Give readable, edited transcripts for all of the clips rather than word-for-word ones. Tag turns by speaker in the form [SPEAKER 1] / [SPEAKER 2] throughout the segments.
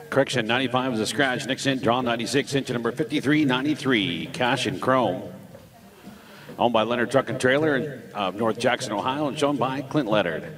[SPEAKER 1] Correction, 95 is a scratch. Next in, draw 96, engine number 5393, Cash and Chrome. Owned by Leonard Truck and Trailer of North Jackson, Ohio, and shown by Clint Leonard.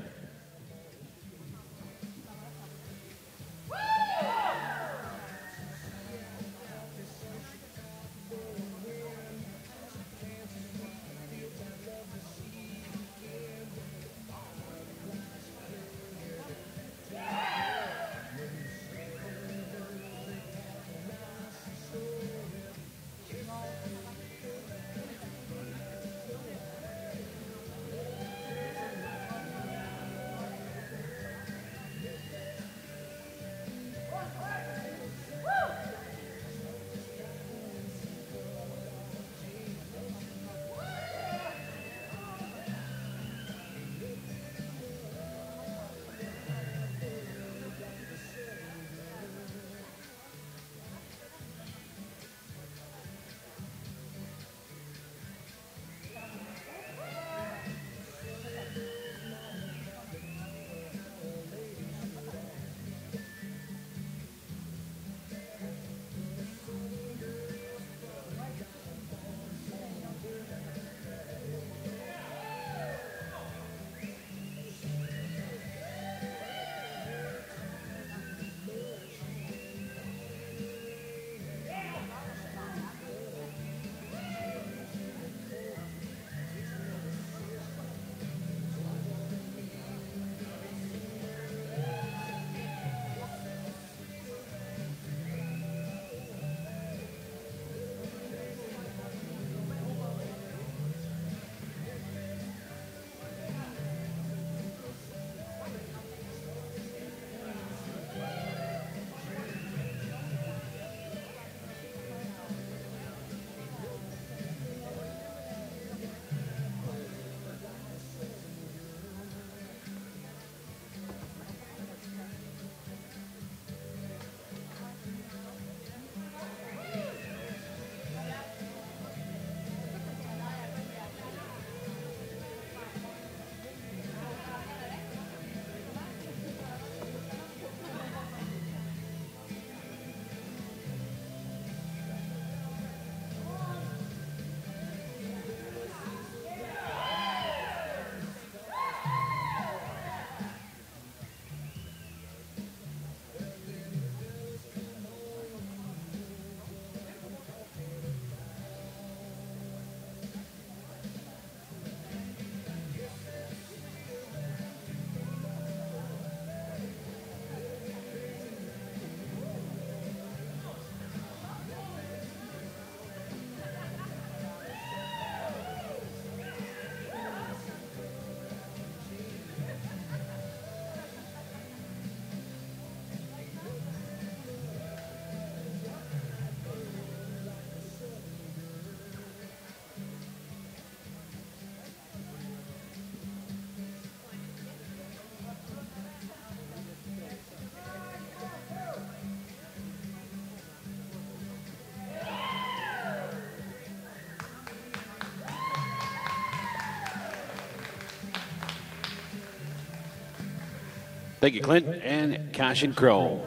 [SPEAKER 1] Thank you, Clint and Cash and Chrome.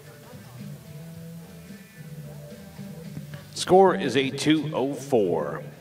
[SPEAKER 1] Score is a 204.